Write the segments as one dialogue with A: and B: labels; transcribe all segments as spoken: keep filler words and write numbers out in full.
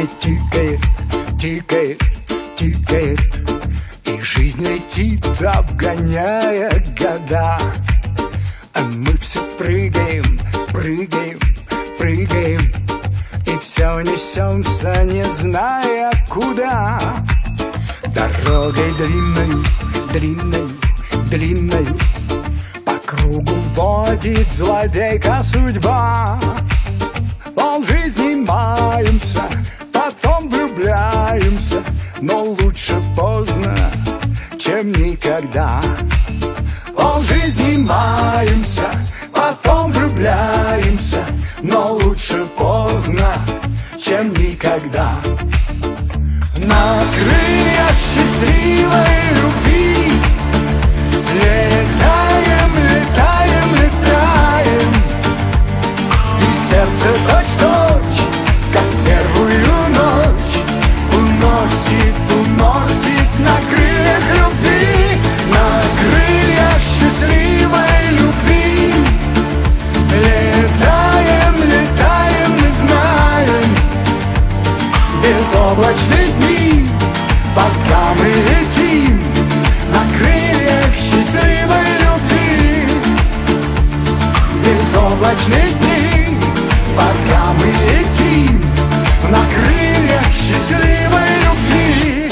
A: время тикает, тикает, тикает, и жизнь летит, обгоняя года. А мы все прыгаем, прыгаем, прыгаем, и все несемся, не зная куда. Дорогой длинною, длинною, длинною по кругу водит злодейка судьба. Полжизни маемся, потом влюбляемся, но лучше поздно, чем никогда. Полжизни маемся, потом влюбляемся, но лучше поздно, чем никогда. На крыльях счастливой любви летаем, летаем, летаем, и сердце точь-в-точь, как в первую ночь, уносит, уносит на крыльях любви. На крыльях счастливой любви летаем, летаем, мы знаем безоблачные дни, пока мы летим на крыльях счастливой любви. Безоблачные дни, пока мы летим на крыльях счастливой любви.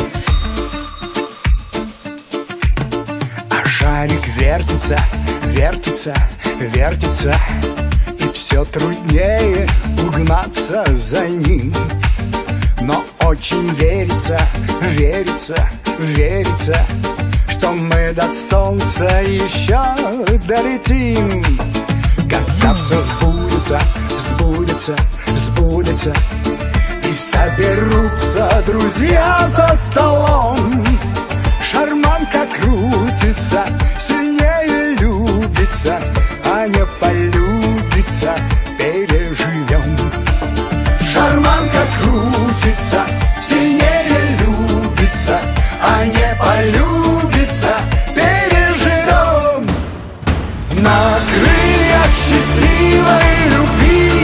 A: А шарик вертится, вертится, вертится, и все труднее угнаться за ним. Но очень верится, верится, верится, что мы до солнца еще долетим. Когда все сбудется, сбудется, сбудется, и соберутся друзья за столом, шарманка крутится, сильнее любится, а не полюбится, переживем. Шарманка крутится, сильнее любится, а не полюбится, переживем. На крыльях счастливой любви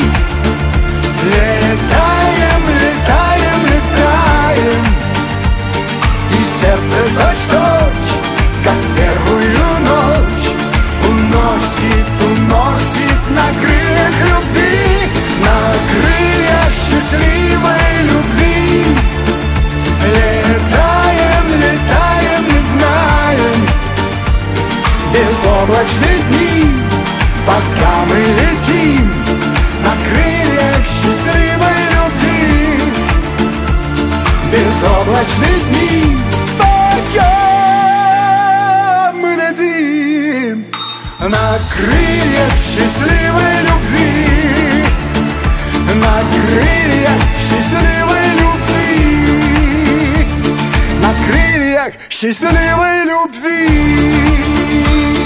A: летаем, летаем, летаем, и сердце точь-в-точь, как в первую ночь, уносит, уносит на крыльях любви. На крыльях счастливой любви летаем, летаем, мы знаем безоблачные дни, пока мы летим на крыльях счастливой любви. Безоблачные дни, пока мы летим на крыльях счастливой любви. На крыльях счастливой любви, на крыльях счастливой любви.